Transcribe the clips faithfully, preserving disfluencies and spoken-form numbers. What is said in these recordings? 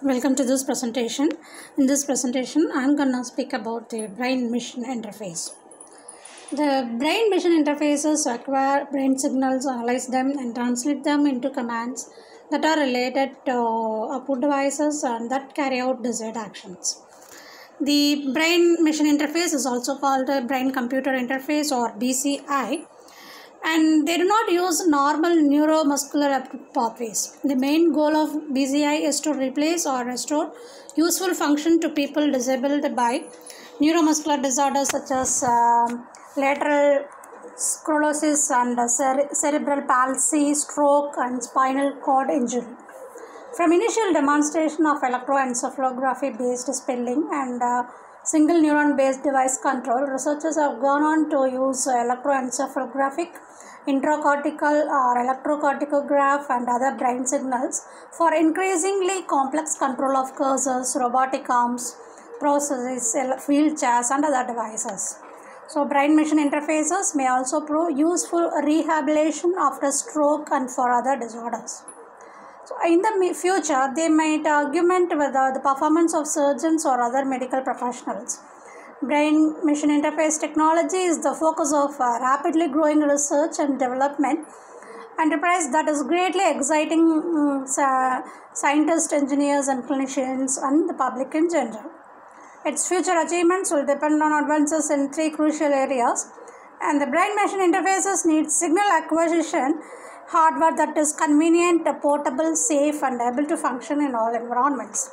Welcome to this presentation. In this presentation, I am going to speak about the brain-machine interface. The brain-machine interfaces acquire brain signals, analyze them, and translate them into commands that are related to output devices and that carry out desired actions. The brain-machine interface is also called a brain-computer interface or B C I. And they do not use normal neuromuscular pathways. The main goal of B C I is to replace or restore useful function to people disabled by neuromuscular disorders such as uh, lateral sclerosis and uh, cere- cerebral palsy, stroke, and spinal cord injury. From initial demonstration of electroencephalography based spelling and uh, single neuron based device control, researchers have gone on to use electroencephalographic, intracortical or electrocorticograph and other brain signals for increasingly complex control of cursors, robotic arms, processes, wheelchairs and other devices. So brain-machine interfaces may also prove useful rehabilitation after stroke and for other disorders. So in the future, they might augment with the performance of surgeons or other medical professionals. Brain-machine interface technology is the focus of a rapidly growing research and development enterprise that is greatly exciting um, scientists, engineers, and clinicians and the public in general. Its future achievements will depend on advances in three crucial areas, and the brain-machine interfaces need signal acquisition hardware that is convenient, portable, safe, and able to function in all environments.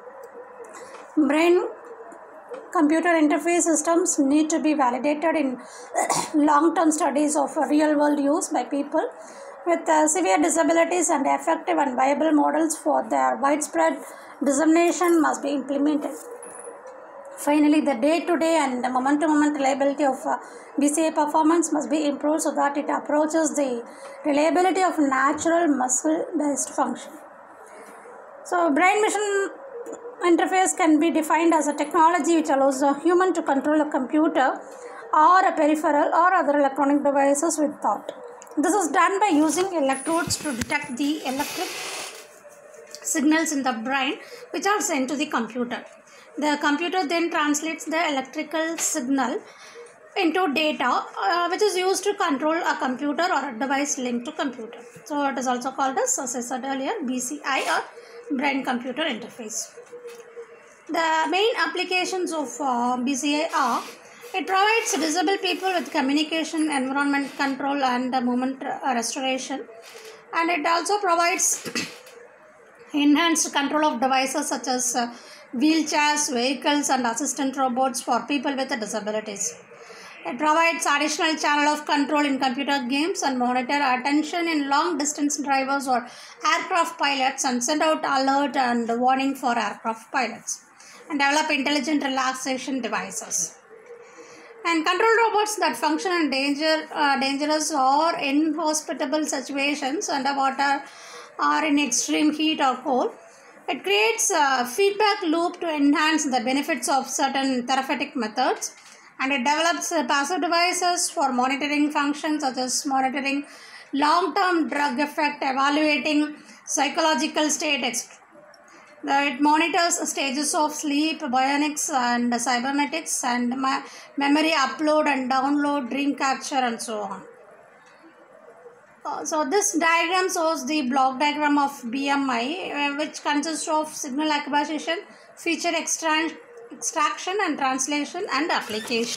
Brain computer interface systems need to be validated in long-term studies of real-world use by people with uh, severe disabilities, and effective and viable models for their widespread dissemination must be implemented. Finally, the day-to-day and moment-to-moment reliability of uh, B C I performance must be improved so that it approaches the reliability of natural muscle-based function. So, brain-machine interface can be defined as a technology which allows a human to control a computer or a peripheral or other electronic devices with thought. This is done by using electrodes to detect the electric signals in the brain which are sent to the computer. The computer then translates the electrical signal into data uh, which is used to control a computer or a device linked to computer. So it is also called as, as I said earlier, B C I or brain computer interface. The main applications of uh, B C I are: it provides disabled people with communication, environment control and uh, movement uh, restoration, and it also provides enhanced control of devices such as uh, wheelchairs, vehicles and assistant robots for people with disabilities. It provides additional channel of control in computer games and monitor attention in long distance drivers or aircraft pilots, and send out alert and warning for aircraft pilots, and develop intelligent relaxation devices. And control robots that function in danger, uh, dangerous or inhospitable situations, underwater or in extreme heat or cold. It creates a feedback loop to enhance the benefits of certain therapeutic methods, and it develops uh, passive devices for monitoring functions such as monitoring long-term drug effect, evaluating psychological state, et cetera. It monitors stages of sleep, bionics and cybernetics, and memory upload and download, dream capture and so on. Uh, so this diagram shows the block diagram of B M I, uh, which consists of signal acquisition, feature extra extraction and translation and application.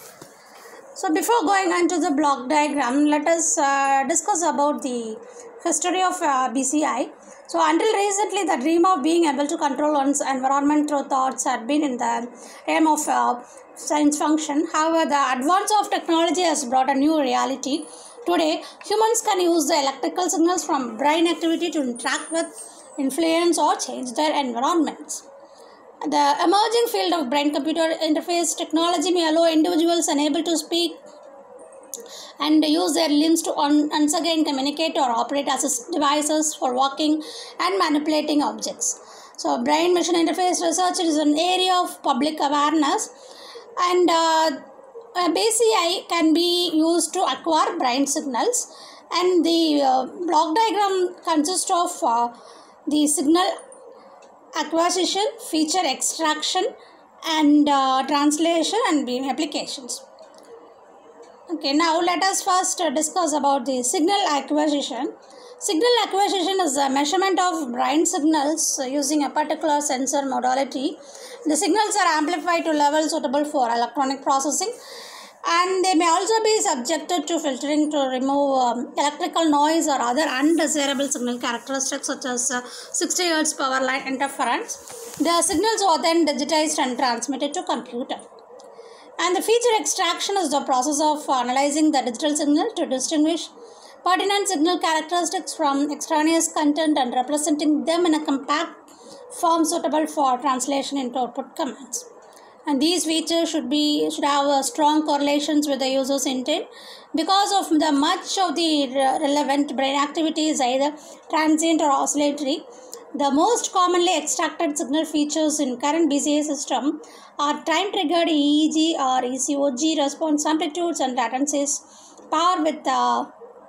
So before going on to the block diagram, let us uh, discuss about the history of uh, B C I. So until recently, the dream of being able to control one's environment through thoughts had been in the aim of uh, science function. However, the advance of technology has brought a new reality. Today, humans can use the electrical signals from brain activity to interact with, influence or change their environments. The emerging field of brain-computer interface technology may allow individuals unable to speak and use their limbs to once again communicate or operate as devices for walking and manipulating objects. So, brain-machine interface research is an area of public awareness, and uh, B C I can be used to acquire brain signals, and the uh, block diagram consists of uh, the signal acquisition, feature extraction, and uh, translation and beam applications. Okay, now let us first uh, discuss about the signal acquisition. Signal acquisition is the measurement of brain signals uh, using a particular sensor modality. The signals are amplified to levels suitable for electronic processing, and they may also be subjected to filtering to remove um, electrical noise or other undesirable signal characteristics such as uh, sixty hertz power line interference. The signals are then digitized and transmitted to computer. And the feature extraction is the process of analyzing the digital signal to distinguish pertinent signal characteristics from extraneous content and representing them in a compact form suitable for translation into output commands. And these features should be should have uh, strong correlations with the user's intent, because of the much of the re relevant brain activity is either transient or oscillatory. The most commonly extracted signal features in current B C A system are time-triggered E E G or E C O G response amplitudes and latencies, power with uh,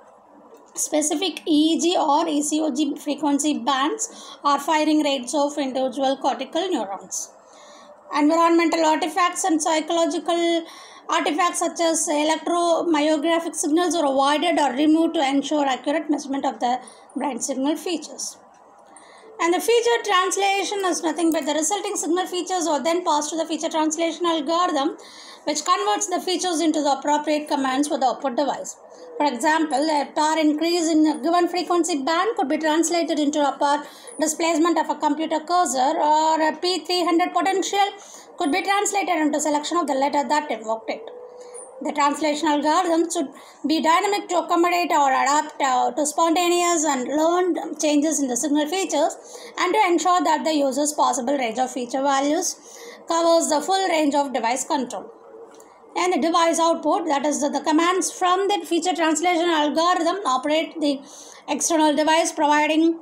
specific E E G or E C O G frequency bands, or firing rates of individual cortical neurons. Environmental artifacts and psychological artifacts such as electromyographic signals are avoided or removed to ensure accurate measurement of the brain signal features. And the feature translation is nothing but the resulting signal features are then passed to the feature translation algorithm, which converts the features into the appropriate commands for the output device. For example, a power increase in a given frequency band could be translated into a power displacement of a computer cursor, or a P three hundred potential could be translated into selection of the letter that invoked it. The translation algorithm should be dynamic to accommodate or adapt uh, to spontaneous and learned changes in the signal features, and to ensure that the user's possible range of feature values covers the full range of device control. And the device output, that is the, the commands from the feature translation algorithm, operate the external device, providing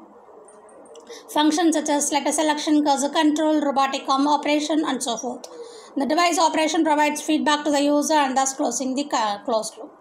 functions such as letter selection, cursor control, robotic operation, and so forth. The device operation provides feedback to the user and thus closing the closed loop.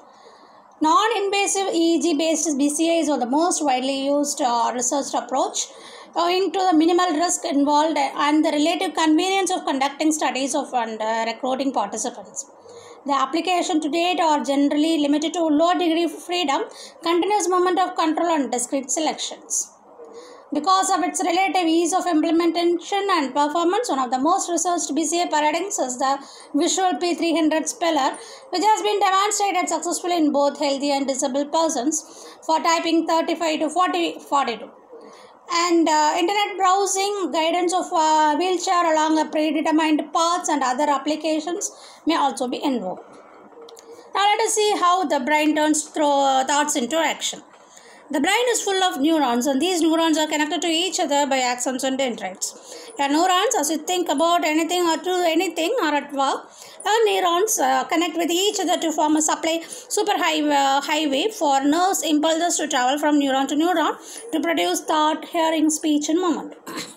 Non-invasive E E G based B C As are the most widely used uh, researched approach, owing to the minimal risk involved and the relative convenience of conducting studies of and uh, recruiting participants. The application to date are generally limited to low degree of freedom, continuous movement of control, and discrete selections. Because of its relative ease of implementation and performance, one of the most researched B C A paradigms is the visual P three hundred speller, which has been demonstrated successfully in both healthy and disabled persons for typing thirty-five to forty, forty-two. And uh, internet browsing, guidance of uh, wheelchair along a predetermined paths, and other applications may also be invoked. Now let us see how the brain turns through thoughts into action. The brain is full of neurons, and these neurons are connected to each other by axons and dendrites. Your neurons, as you think about anything or do anything or at work, our neurons uh, connect with each other to form a supply super high, uh, highway for nerves impulses to travel from neuron to neuron to produce thought, hearing, speech, and movement.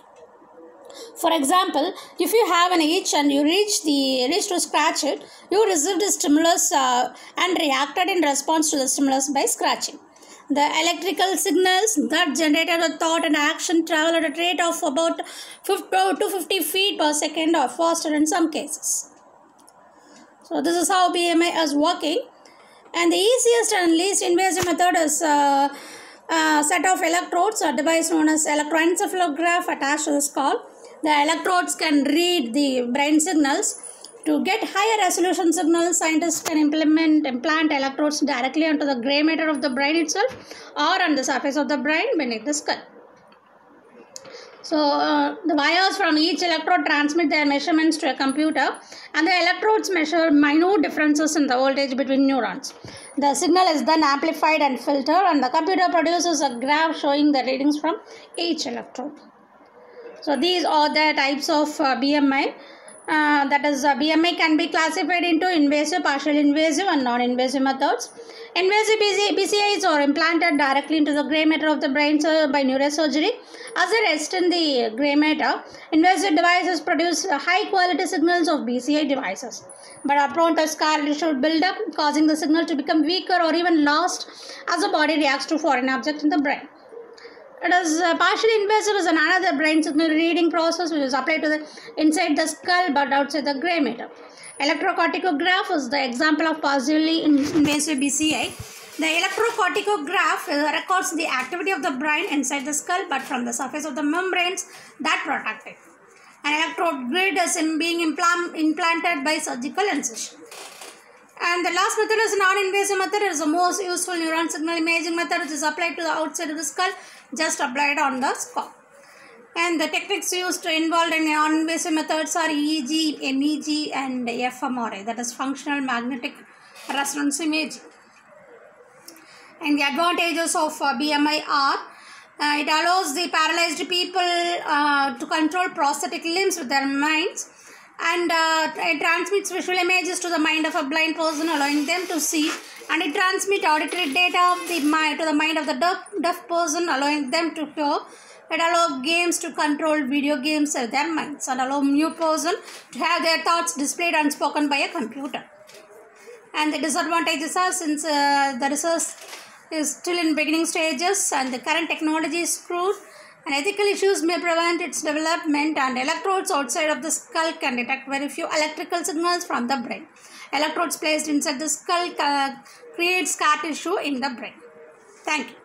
For example, if you have an itch and you reach the reach to scratch it, you received a stimulus uh, and reacted in response to the stimulus by scratching. The electrical signals that generated a thought and action travel at a rate of about two hundred fifty feet per second or faster in some cases. So this is how B M I is working. And the easiest and least invasive method is a uh, uh, set of electrodes, a device known as electroencephalograph attached to the skull. The electrodes can read the brain signals. To get higher resolution signals, scientists can implement implant electrodes directly onto the gray matter of the brain itself or on the surface of the brain beneath the skull. So, uh, the wires from each electrode transmit their measurements to a computer, and the electrodes measure minute differences in the voltage between neurons. The signal is then amplified and filtered, and the computer produces a graph showing the readings from each electrode. So, these are the types of uh, B M I. Uh, that is, uh, B M I can be classified into invasive, partial invasive, and non-invasive methods. Invasive B C As are implanted directly into the gray matter of the brain by neurosurgery. As they rest in the gray matter, invasive devices produce high-quality signals of B C I devices, but are prone to scar tissue buildup, causing the signal to become weaker or even lost as the body reacts to foreign objects in the brain. It is uh, partially invasive is another brain signal reading process which is applied to the inside the skull but outside the gray matter. Electrocorticograph is the example of partially invasive B C I. The electrocorticograph records the activity of the brain inside the skull but from the surface of the membranes that protect it. An electrode grid is being implant, implanted by surgical incision. And the last method is non-invasive method. It is the most useful neuron signal imaging method which is applied to the outside of the skull, just applied on the skull. And the techniques used involved in non-invasive methods are E E G, M E G and F M R I, that is functional magnetic resonance imaging. And the advantages of uh, B M I are uh, it allows the paralyzed people uh, to control prosthetic limbs with their minds, and uh, it transmits visual images to the mind of a blind person, allowing them to see, and it transmits auditory data of the mind to the mind of the deaf, deaf person, allowing them to hear. It allows games to control video games with their minds, and allow mute person to have their thoughts displayed and spoken by a computer. And the disadvantages are, since uh, the research is still in beginning stages and the current technology is crude, and ethical issues may prevent its development, and electrodes outside of the skull can detect very few electrical signals from the brain. Electrodes placed inside the skull uh, create scar tissue in the brain. Thank you.